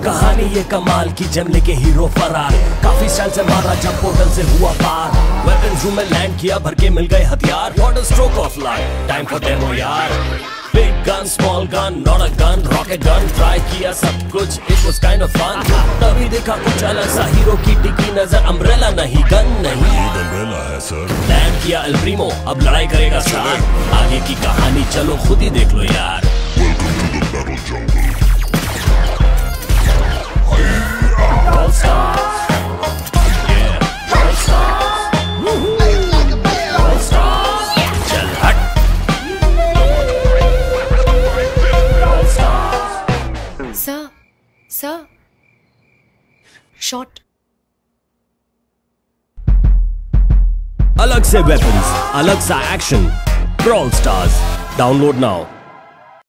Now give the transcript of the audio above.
कहानी ये कमाल की जम लेके हीरो फरार, काफी स्टाइल से मारा जब पोर्टल से हुआ पार। वेपन्स रूम में लैंड किया, भर के मिल गए हथियार। What a stroke of luck, time for demo यार। Big gun, small gun, not a gun, rocket gun, try किया सब कुछ, it was kind of fun. तभी देखा कुछ अलग सा, हीरो की टिकी नजर, अम्ब्रेला नहीं गन नहीं, अम्ब्रेला है सर। लैंड किया एल प्रीमो, अब लड़ाई करेगा स्टार। आगे की कहानी चलो खुद ही देख लो यार। Sir, shot. अलग से वेपन्स, अलग सा action, Brawl Stars, download now.